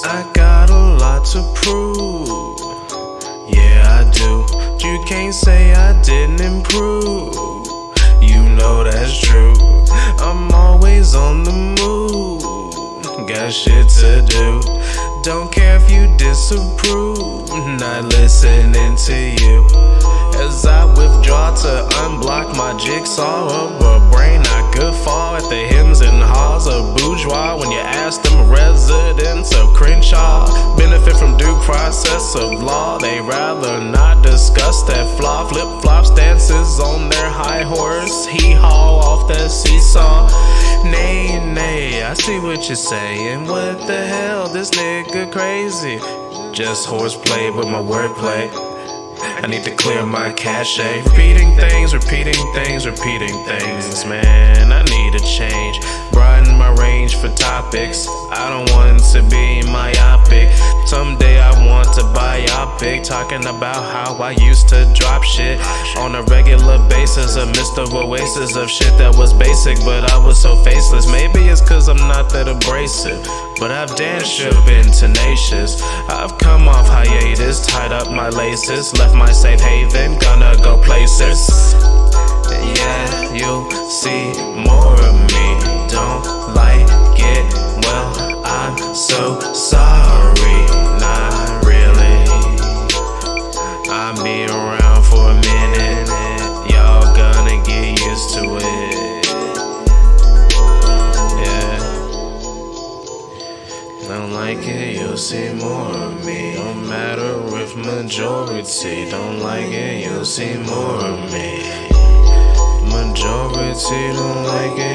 I got a lot to prove. Yeah, I do. You can't say I didn't improve. You know that's true. I'm always on the move. Got shit to do. Don't care if you disapprove. Not listening to you. As I withdraw to unblock my jigsaw of a brain I could fall at the hymns and halls of bourgeois. When you ask them residents of Crenshaw, benefit from due process of law, they rather not discuss that flaw. Flip-flop stances on their high horse, hee-haw off that seesaw. Nay, I see what you're saying. What the hell, this nigga crazy. Just horseplay with my wordplay. I need to clear my cache. Repeating things, man, I need a change. Broaden my range for topics. I don't want to be myopic. Someday I want to biopic, talking about how I used to drop shit on a regular basis. A Mr. Oasis of shit that was basic, but I was so faceless. Maybe it's cause I'm not that abrasive, but I've damn sure been tenacious. I've come off hiatus, tied up my laces, left my safe haven, gonna go places. Yeah, you'll see more of me. Don't like it, well, I'm so sorry. Not really. I'll be around for a minute, and y'all gonna get used to it. Yeah. Don't like it, you'll see more of me. Don't matter if majority don't like it, you'll see more of me. Majority don't like it,